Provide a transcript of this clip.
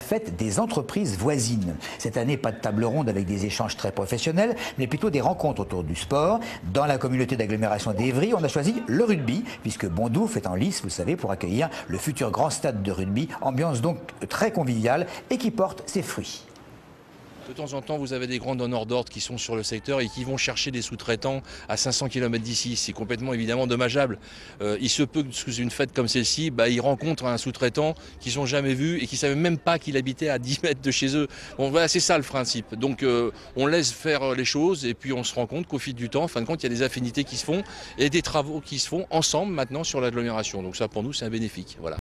fête des entreprises voisines. Cette année, pas de table ronde avec des échanges très professionnels, mais plutôt des rencontres autour du sport. Dans la communauté d'agglomération d'Évry, on a choisi le rugby, puisque Bondoufle est en lice, vous savez, pour accueillir le futur grand stade de rugby. Ambiance donc très conviviale et qui porte ses fruits. De temps en temps, vous avez des grands donneurs d'ordre qui sont sur le secteur et qui vont chercher des sous-traitants à 500 km d'ici. C'est complètement évidemment dommageable. Il se peut que sous une fête comme celle-ci, ils rencontrent un sous-traitant qu'ils n'ont jamais vu et qui ne savaient même pas qu'il habitait à 10 mètres de chez eux. Bon, voilà, c'est ça le principe. Donc on laisse faire les choses et puis on se rend compte qu'au fil du temps, en fin de compte, il y a des affinités qui se font et des travaux qui se font ensemble maintenant sur l'agglomération. Donc ça, pour nous, c'est un bénéfique. Voilà.